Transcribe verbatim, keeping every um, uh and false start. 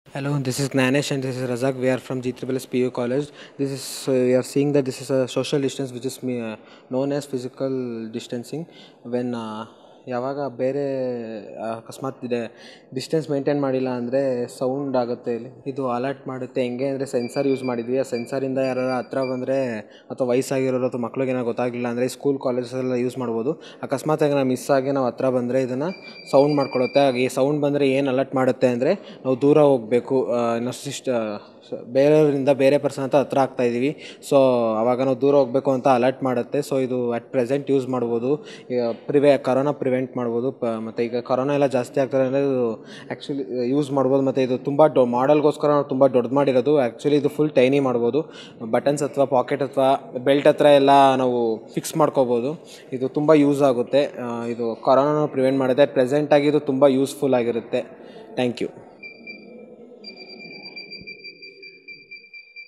Hello, this is Gnanesh and this is Razak. We are from G S S S P U College. This is uh, we are seeing that this is a social distance which is me- uh, known as physical distancing. When uh, ಯಾವಾಗ ಬೇರೆ ಆ, ಅಕಸ್ಮಾತ್ ಇದೆ distance maintain ಮಾಡಿಲ್ಲ ಅಂದರೆ sound ಆಗುತ್ತೆ ಇಲ್ಲಿ. ಇದು ಅಲರ್ಟ್ ಮಾಡುತ್ತೆ. ಹೆಂಗೆ ಅಂದರೆ ಸೆನ್ಸರ್ ಯೂಸ್ ಮಾಡಿದ್ವಿ. ಆ ಸೆನ್ಸರಿಂದ ಯಾರು ಹತ್ರ ಬಂದರೆ ಅಥವಾ ವಯಸ್ಸಾಗಿರೋರು ಅಥವಾ ಮಕ್ಳಿಗೆ ಏನೋ ಗೊತ್ತಾಗಲಿಲ್ಲ ಅಂದರೆ ಸ್ಕೂಲ್ ಕಾಲೇಜಸ್ಸೆಲ್ಲ ಯೂಸ್ ಮಾಡ್ಬೋದು. ಅಕಸ್ಮಾತಾಗಿ ನಾವು ಮಿಸ್ ಆಗಿ ನಾವು ಹತ್ರ ಬಂದರೆ ಇದನ್ನು ಸೌಂಡ್ ಮಾಡ್ಕೊಳ್ಳುತ್ತೆ. ಹಾಗೆ ಈ ಸೌಂಡ್ ಬಂದರೆ ಏನು ಅಲರ್ಟ್ ಮಾಡುತ್ತೆ ಅಂದರೆ ನಾವು ದೂರ ಹೋಗಬೇಕು, ನರ್ಸಿಸ್ಟ್ ಬೇರೆಯವರಿಂದ ಬೇರೆ ಪರ್ಸನ್ ಅಂತ ಹತ್ರ ಆಗ್ತಾಯಿದ್ದೀವಿ. ಸೊ ಆವಾಗ ನಾವು ದೂರ ಹೋಗಬೇಕು ಅಂತ ಅಲರ್ಟ್ ಮಾಡುತ್ತೆ. ಸೊ ಇದು ಅಟ್ ಪ್ರೆಸೆಂಟ್ ಯೂಸ್ ಮಾಡ್ಬೋದು. ಈಗ ಪ್ರಿವೆ ಕರೋನಾ ಪ್ರಿವೆಂಟ್ ಮಾಡ್ಬೋದು. ಪ ಮತ್ತು ಈಗ ಕರೋನಾ ಎಲ್ಲ ಜಾಸ್ತಿ ಆಗ್ತಾರೆ ಅಂದರೆ ಇದು ಆ್ಯಕ್ಚುಲಿ ಯೂಸ್ ಮಾಡ್ಬೋದು. ಮತ್ತು ಇದು ತುಂಬ ದೊ ಮಾಡಲ್ಗೋಸ್ಕರ ನಾವು ತುಂಬ ದೊಡ್ಡದು ಮಾಡಿರೋದು. ಆ್ಯಕ್ಚುಲಿ ಇದು ಫುಲ್ ಟೈನಿ ಮಾಡ್ಬೋದು. ಬಟನ್ಸ್ ಅಥವಾ ಪಾಕೆಟ್ ಅಥವಾ ಬೆಲ್ಟ್ ಹತ್ರ ಎಲ್ಲ ನಾವು ಫಿಕ್ಸ್ ಮಾಡ್ಕೋಬೋದು. ಇದು ತುಂಬ ಯೂಸ್ ಆಗುತ್ತೆ. ಇದು ಕರೋನಾನ ಪ್ರಿವೆಂಟ್ ಮಾಡುತ್ತೆ. ಪ್ರೆಸೆಂಟಾಗಿ ಇದು ತುಂಬ ಯೂಸ್ಫುಲ್ ಆಗಿರುತ್ತೆ. Thank you.